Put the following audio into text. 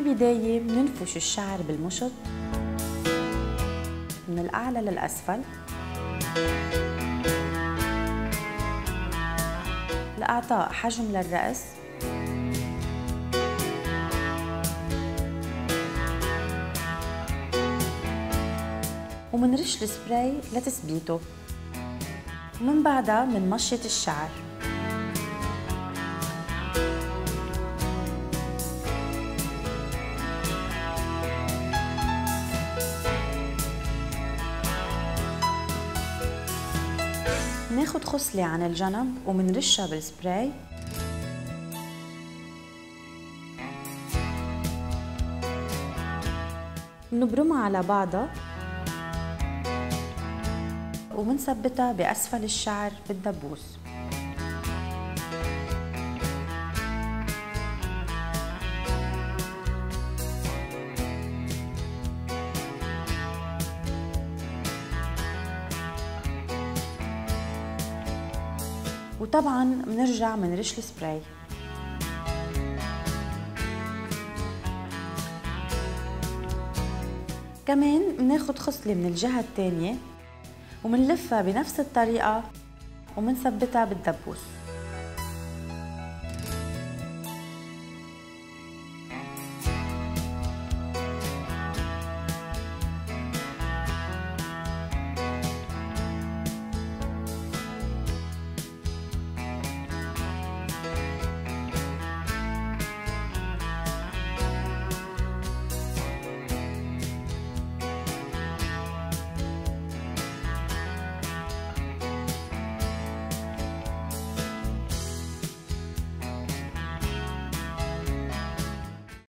بالبداية مننفش الشعر بالمشط من الأعلى للأسفل لإعطاء حجم للرأس، ومنرش السبراي لتثبيته، ومن بعدها منمشط الشعر. مناخد خصلة عن الجنب ومنرشها بالسبراي، منبرمها على بعضها ومنثبتها بأسفل الشعر بالدبوس. وطبعاً منرجع منرش السبراي. كمان مناخد خصلة من الجهة الثانية ومنلفها بنفس الطريقة ومنثبتها بالدبوس.